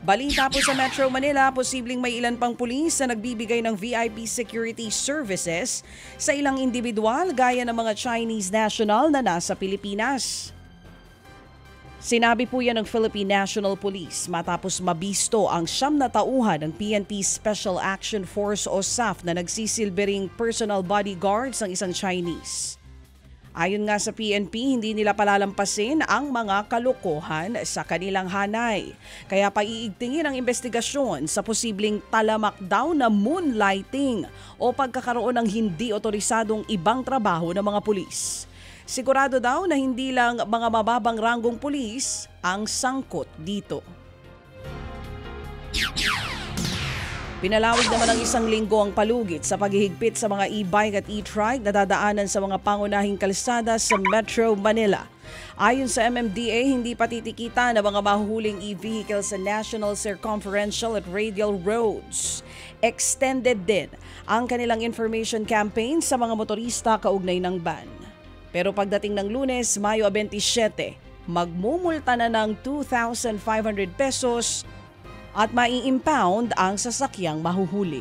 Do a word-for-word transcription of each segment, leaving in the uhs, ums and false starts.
Balita po sa Metro Manila, posibleng may ilan pang pulis na nagbibigay ng V I P security services sa ilang individual gaya ng mga Chinese national na nasa Pilipinas. Sinabi po yan ng Philippine National Police matapos mabisto ang siyam na tauhan ng P N P Special Action Force o S A F na nagsisilbering personal bodyguards ng isang Chinese. Ayon nga sa P N P, hindi nila palalampasin ang mga kalokohan sa kanilang hanay. Kaya paiigtingin ang investigasyon sa posibleng talamak daw na moonlighting o pagkakaroon ng hindi otorisadong ibang trabaho ng mga pulis. Sigurado daw na hindi lang mga mababang ranggong pulis ang sangkot dito. Pinalawig naman ng isang linggo ang palugit sa paghihigpit sa mga e-bike at e-trike na dadaanan sa mga pangunahing kalsada sa Metro Manila. Ayon sa M M D A, hindi pa titikita na mga mahuhuling e-vehicles sa National Circumferential at Radial Roads. Extended din ang kanilang information campaign sa mga motorista kaugnay ng ban. Pero pagdating ng Lunes, Mayo twenty-seven, magmumulta na ng two thousand five hundred pesos at mai-impound ang sasakyang mahuhuli.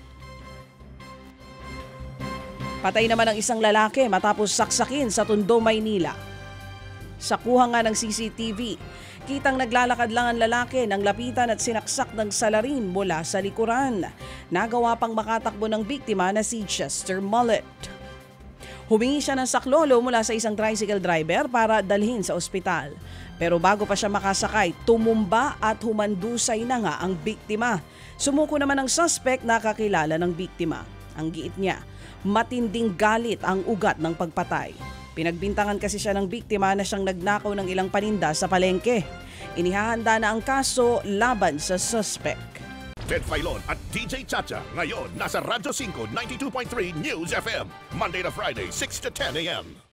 Patay naman ang isang lalaki matapos saksakin sa Tondo, Maynila. Sa kuha nga ng C C T V, kitang naglalakad lang ang lalaki nang lapitan at sinaksak ng salarin mula sa likuran. Nagawa pang makatakbo ng biktima na si Chester Mullet. Humingi siya ng saklolo mula sa isang tricycle driver para dalhin sa ospital. Pero bago pa siya makasakay, tumumba at humandusay na nga ang biktima. Sumuko naman ang suspect na kakilala ng biktima. Ang giit niya, matinding galit ang ugat ng pagpatay. Pinagbintangan kasi siya ng biktima na siyang nagnakaw ng ilang paninda sa palengke. Inihahanda na ang kaso laban sa suspect. Ted Filon at D J Chacha ngayon nasa Radyo five ninety-two point three News F M Monday to Friday six to ten a m